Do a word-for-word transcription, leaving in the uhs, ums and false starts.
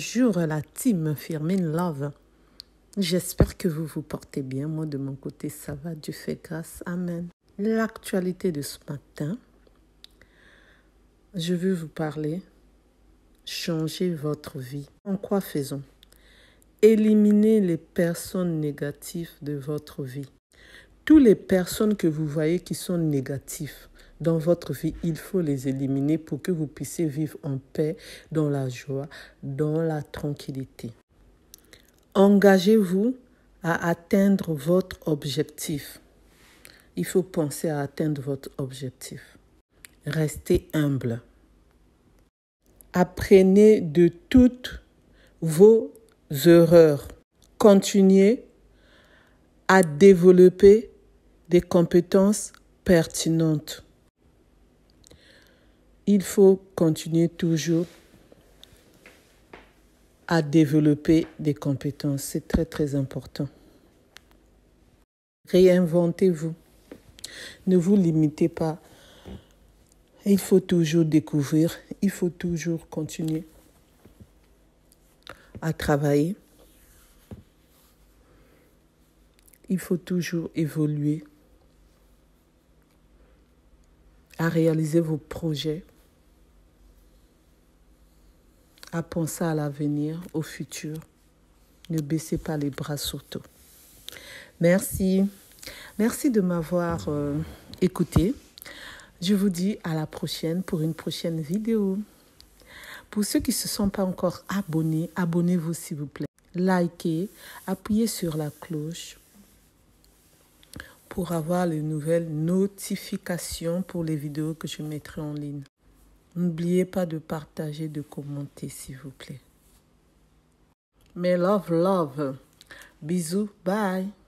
Bonjour la team Firmin Love. J'espère que vous vous portez bien. Moi de mon côté ça va, Dieu fait grâce. Amen. L'actualité de ce matin, je veux vous parler. Changer votre vie. En quoi faisons? Éliminez les personnes négatives de votre vie. Toutes les personnes que vous voyez qui sont négatives dans votre vie, il faut les éliminer pour que vous puissiez vivre en paix, dans la joie, dans la tranquillité. Engagez-vous à atteindre votre objectif. Il faut penser à atteindre votre objectif. Restez humble. Apprenez de toutes vos erreurs. Continuez à développer des compétences pertinentes. Il faut continuer toujours à développer des compétences. C'est très très important. Réinventez-vous. Ne vous limitez pas. Il faut toujours découvrir. Il faut toujours continuer à travailler. Il faut toujours évoluer. À réaliser vos projets. À penser à l'avenir, au futur. Ne baissez pas les bras surtout. Merci. Merci de m'avoir euh, écouté. Je vous dis à la prochaine pour une prochaine vidéo. Pour ceux qui ne se sont pas encore abonnés, abonnez-vous s'il vous plaît. Likez, appuyez sur la cloche pour avoir les nouvelles notifications pour les vidéos que je mettrai en ligne. N'oubliez pas de partager, de commenter, s'il vous plaît. Mais love, love. Bisous, bye.